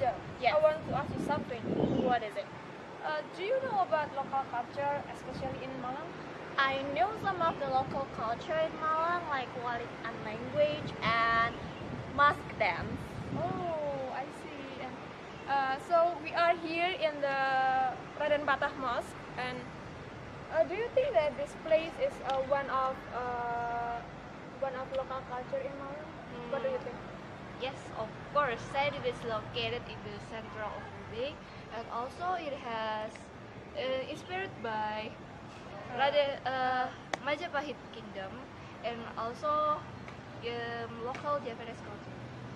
Rija, Yes. I want to ask you something. What is it? Do you know about local culture, especially in Malang? I know some of the local culture in Malang, like walikan language and mask dance. Oh, I see. And so we are here in the Raden Patah Mosque, and do you think that this place is one of local culture in Malang? What do you think? Yes, of course. Sidik is located in the center of Sidik, and also it has inspired by Raden Majapahit Kingdom, and also local Japanese culture.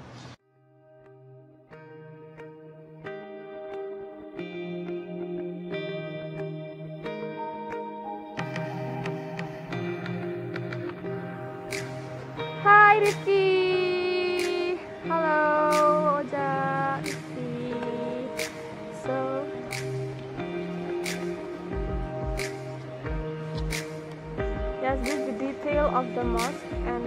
Hai Rifqi, halo Oja, Rifqi. So yes, this is the detail of the mosque, and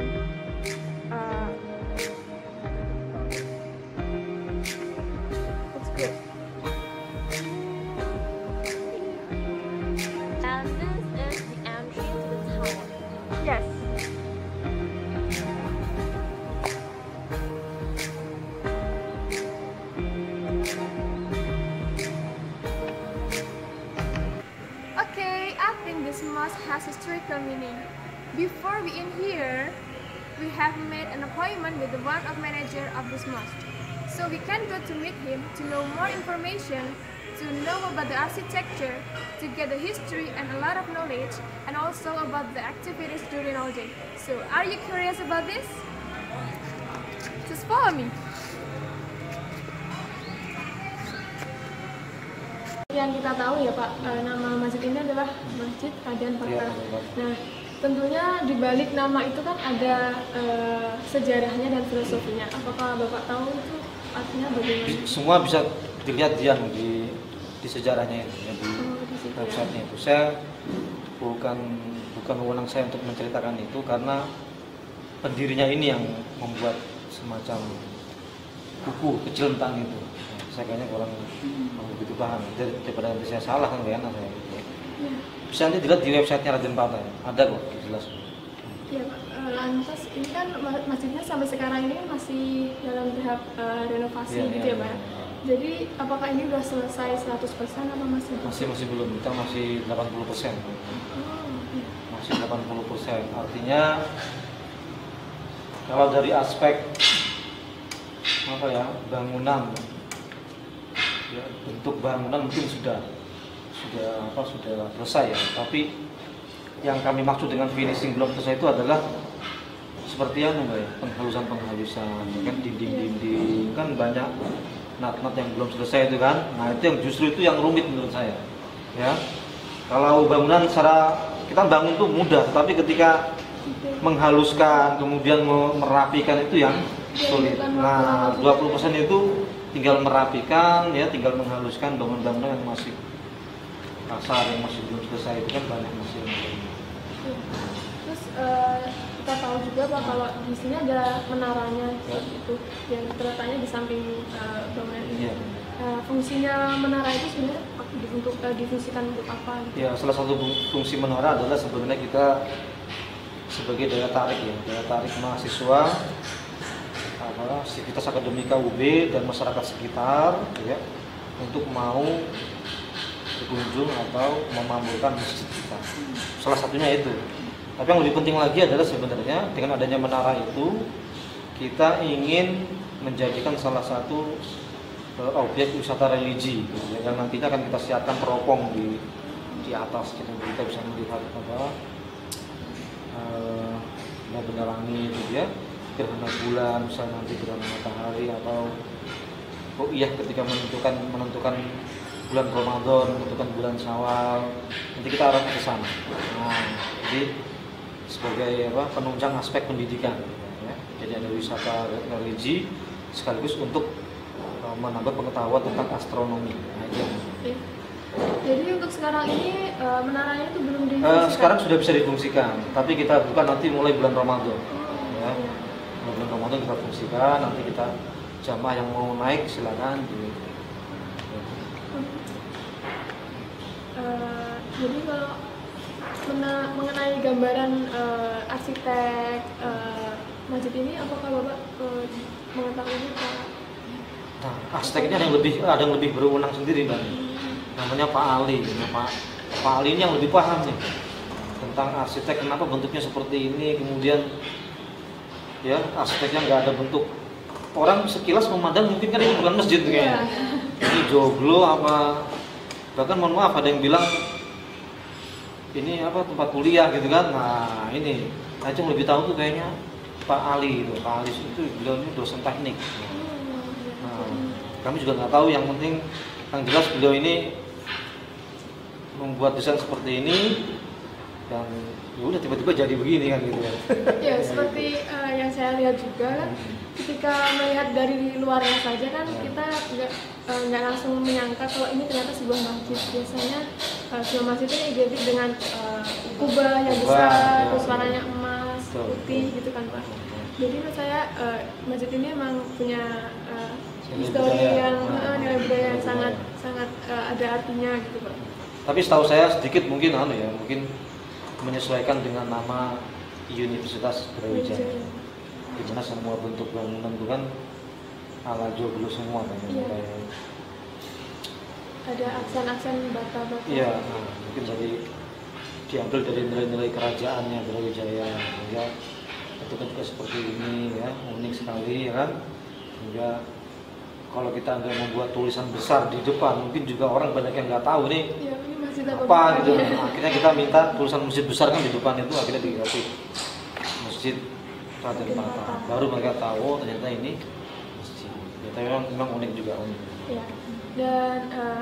it's great. And this is the entry to the tower. Yes. Okay, I think this mosque has historical meaning. Before we in here, we have made an appointment with the one of manager of this mosque. So we can go to meet him to know more information, to know about the architecture, to get the history and a lot of knowledge, and also about the activities during all day. So are you curious about this? Just follow me. Yang kita tahu ya Pak, nama masjid ini adalah Masjid Raden Patah. Nah, tentunya di balik nama itu kan ada sejarahnya dan filosofinya. Apakah Bapak tahu itu artinya bagaimana? Semua bisa dilihat di sejarahnya itu, ya, di websitenya itu. Saya bukan wewenang saya untuk menceritakan itu, karena pendirinya ini yang membuat semacam buku kecil tentang itu. Saya kayaknya kurang begitu paham, daripada nanti saya salah kan gak enak saya gitu. Bisa nanti dilihat di websitenya Raden Patah, ada kok jelas. Iya Pak, lantas ini kan masjidnya sampai sekarang ini masih dalam tahap renovasi gitu ya Pak. Jadi apakah ini sudah selesai 100% atau masih? Masih belum, kita masih 80%. Masih 80%, artinya kalau dari aspek apa ya, bangunan, ya, bentuk bangunan mungkin sudah selesai ya, tapi yang kami maksud dengan finishing belum selesai itu adalah seperti apa Mbak ya, penghalusan ya kan, dinding kan banyak nat-nat yang belum selesai itu kan. Nah itu yang justru itu yang rumit menurut saya ya. Kalau bangunan secara kita bangun tuh mudah, tapi ketika menghaluskan kemudian merapikan itu yang sulit. Nah 20% itu tinggal merapikan ya, tinggal menghaluskan bangunan-bangunan yang masih kasar, yang masih belum selesai itu kan banyak masih. Terus kita tahu juga Pak, kalau di sini ada menaranya itu yang terletaknya di samping bangunan ini. Fungsinya menara itu sebenarnya difungsikan untuk apa? Gitu? Ya, salah satu fungsi menara adalah sebenarnya kita sebagai daya tarik ya, daya tarik mahasiswa, sivitas akademika UB dan masyarakat sekitar ya, untuk mau berkunjung atau memamurkan masjid kita. Salah satunya itu. Tapi yang lebih penting lagi adalah sebenarnya dengan adanya menara itu kita ingin menjadikan salah satu objek wisata religi ya, yang nantinya akan kita siapkan teropong di atas, jadi kita bisa melihat benda langit gitu ya, gerhana bulan, misalnya nanti gerhana matahari, atau ketika menentukan bulan Ramadan, menentukan bulan Syawal, nanti kita arah ke sana. Nah, jadi sebagai penunjang aspek pendidikan ya. Jadi ada wisata religi sekaligus untuk menambah pengetahuan tentang astronomi. Nah, jadi untuk sekarang ini menaranya itu belum difungsikan? Sekarang sudah bisa difungsikan, tapi kita buka nanti mulai bulan Ramadan ya. Bulan Ramadan kita fungsikan, nanti kita jamaah yang mau naik silakan. Jadi kalau mengenai gambaran arsitek masjid ini, apakah Bapak mengetahuinya Pak? Nah, arsitek ini ada yang lebih berwenang sendiri, Mbak. Namanya Pak Ali. Pak Ali ini yang lebih paham nih tentang arsitek, kenapa bentuknya seperti ini, kemudian ya arsiteknya nggak ada bentuk. Orang sekilas memandang mungkin kan ini bukan masjid kayaknya. Ini joglo apa, bahkan mohon maaf ada yang bilang ini apa, tempat kuliah gitu kan. Nah ini, nah itu yang lebih tahu tuh kayaknya Pak Ali itu. Pak Ali itu beliau ini dosen teknik. Nah, kami juga nggak tahu, yang penting yang jelas beliau ini membuat desain seperti ini dan ya udah tiba-tiba jadi begini kan gitu ya. Ya seperti yang saya lihat juga kan, ketika melihat dari luarnya saja kan kita nggak langsung menyangka kalau ini ternyata sebuah masjid. Biasanya sebuah masjid ini identik dengan kubah yang besar, terus warnanya emas, putih gitu kan Pak. Jadi menurut saya masjid ini memang punya histori yang nilai budaya yang sangat ada artinya gitu Pak. Tapi setahu saya sedikit mungkin mungkin menyesuaikan dengan nama Universitas Brawijaya. Di mana semua bentuk bangunan itu kan ala joglo semua kan. Ada aksen-aksen bata-bata. Iya, mungkin diambil dari nilai-nilai kerajaannya Brawijaya. Ya, itu kan juga seperti ini ya, unik sekali ya kan. Sehingga kalau kita nggak membuat tulisan besar di depan, mungkin juga orang banyak yang nggak tahu nih apa gitu. Akhirnya kita minta tulisan masjid besar kan di depan itu, akhirnya dikasih Masjid Raden Patah. Baru mereka tahu ternyata ini masjid. Ternyata memang unik juga unik. Ya. Dan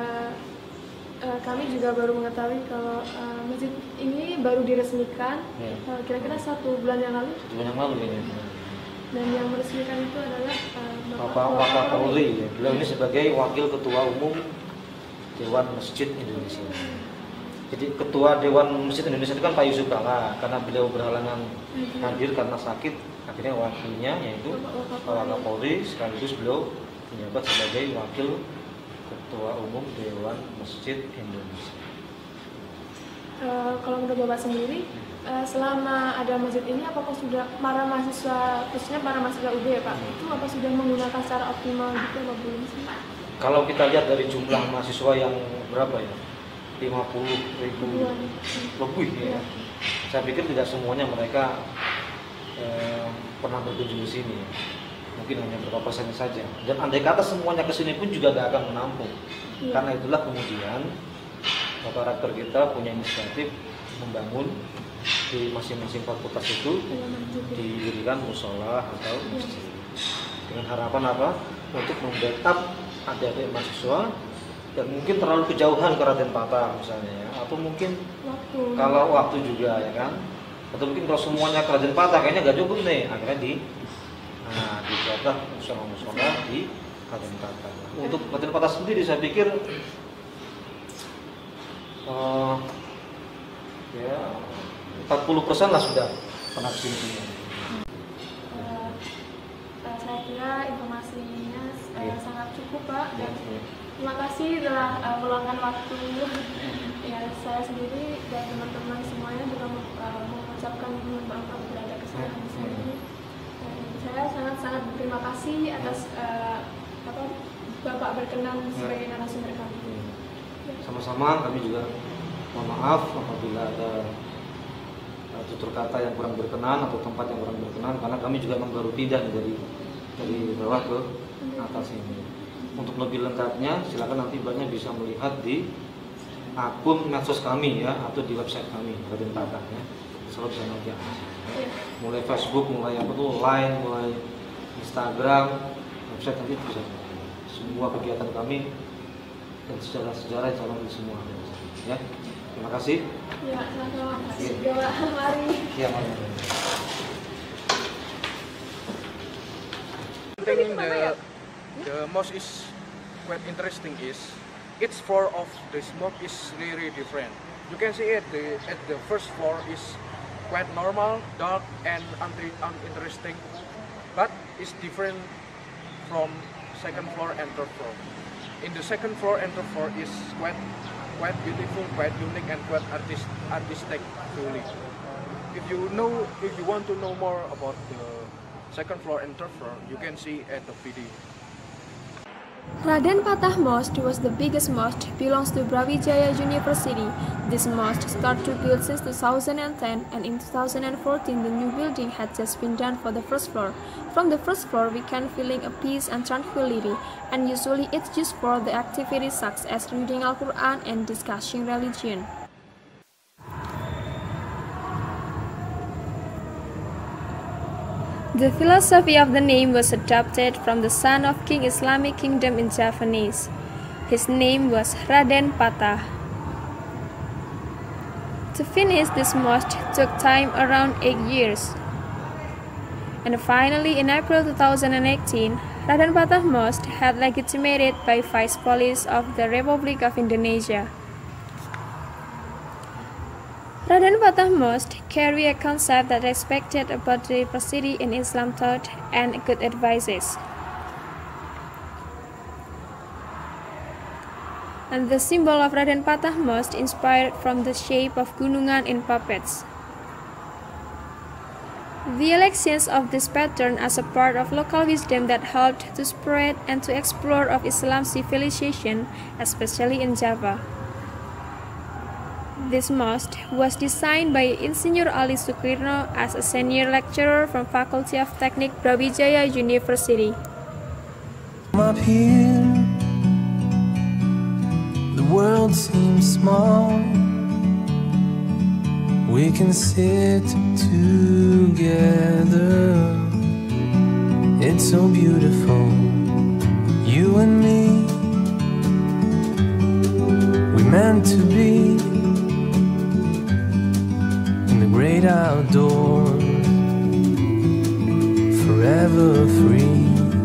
kami juga baru mengetahui kalau masjid ini baru diresmikan kira-kira 1 bulan yang lalu. 1 bulan yang lalu ini. Dan yang meresmikan itu adalah Bapak Wakapolri. Beliau ini sebagai Wakil Ketua Umum Dewan Masjid Indonesia. Jadi Ketua Dewan Masjid Indonesia itu kan Pak Yusuf Bangga, karena beliau berhalangan hadir karena sakit, akhirnya wakilnya yaitu Pak Wakapolri, sekaligus beliau menjabat sebagai Wakil Ketua Umum Dewan Masjid Indonesia. Kalau menurut Bapak sendiri, selama ada masjid ini, apakah sudah para mahasiswa, khususnya para mahasiswa UB ya Pak, itu apa sudah menggunakan secara optimal gitu apa belum sih? Kalau kita lihat dari jumlah mahasiswa yang berapa ya, 50.000 lebih ya. Saya pikir tidak semuanya mereka pernah berkunjung di sini. Mungkin hanya beberapa persen saja. Dan andai kata semuanya ke sini pun juga tidak akan menampung. Karena itulah kemudian Bapak Rektor kita punya inisiatif membangun di masing-masing fakultas itu didirikan musola atau masjid. Dengan harapan apa? Untuk membackup adik-adik mahasiswa dan mungkin terlalu kejauhan ke Raden Patah misalnya ya, atau mungkin kalau waktu juga ya kan, atau mungkin kalau semuanya ke Raden Patah kayaknya nggak cukup nih, akhirnya dibuatlah musola di Raden Patah. Untuk Raden Patah sendiri saya pikir ya 40% lah sudah pernah kesini. Saya kira informasinya sangat cukup Pak, dan terima kasih telah meluangkan waktu. Ya, saya sendiri dan teman-teman semuanya juga mengucapkan mohon maaf apabila ada kesalahan di sini. Saya sangat berterima kasih atas Bapak berkenan sebagai narasumber kami. Sama-sama, kami juga mohon maaf apabila ada tutur kata yang kurang berkenan atau tempat yang kurang berkenan, karena kami juga memang baru pindah dari bawah ke atas ini. Untuk lebih lengkapnya silakan nanti Mbaknya bisa melihat di akun medsos kami ya, atau di website kami Raden Patah ya. Selalu bisa nanti mulai Facebook, mulai Line, mulai Instagram, website nanti bisa semua kegiatan kami dan sejarah-sejarah calon semua ya. Terima kasih. Ya, sama-sama. Mari. Ya, mari. The most is quite interesting is each floor of the smoke is really different. You can see it at the first floor is quite normal, dark and uninteresting, but it's different from second floor and third floor. In the second floor and third floor is quite beautiful, quite unique, and quite artistic truly. If you want to know more about the second floor and third floor, you can see at the video. Raden Patah Mosque was the biggest mosque, belongs to Brawijaya University. This mosque started to build since 2010, and in 2014 the new building had just been done for the first floor. From the first floor we can feeling a peace and tranquility, and usually it's used for the activities such as reading Al-Quran and discussing religion. The philosophy of the name was adopted from the son of King Islamic Kingdom in Japanese. His name was Raden Patah. To finish this mosque took time around 8 years. And finally in April 2018, Raden Patah Mosque had legitimated by Vice Police of the Republic of Indonesia. Raden Patah Mosque carry a concept that respected about diversity in Islam thought and good advices. And the symbol of Raden Patah Mosque inspired from the shape of gunungan in puppets. The elections of this pattern as a part of local wisdom that helped to spread and to explore of Islam civilization, especially in Java. This mosque was designed by Insinyur Ali Sukirno as a senior lecturer from Faculty of Technique Brawijaya University. Up here, the world seems small. We can sit together. It's so beautiful, you and me. We meant to be great outdoors, forever free.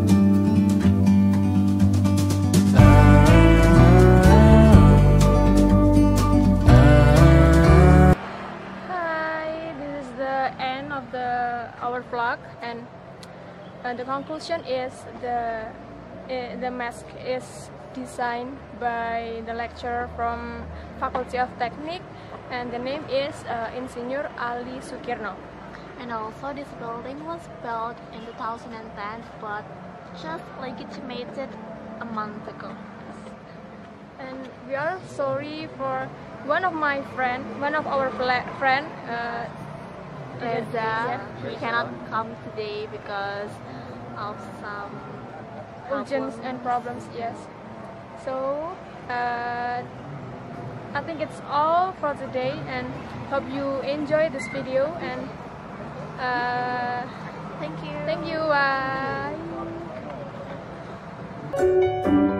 Hi, this is the end of our vlog, and the conclusion is the mask is designed by the lecturer from Faculty of Technique, and the name is Insinyur Ali Sukirno. And also this building was built in 2010 but just legitimated a month ago. And we are sorry for one of our friend Reza, he cannot come today because of some urgent and problems, yes. So I think it's all for today, and hope you enjoy this video, and thank you. Bye.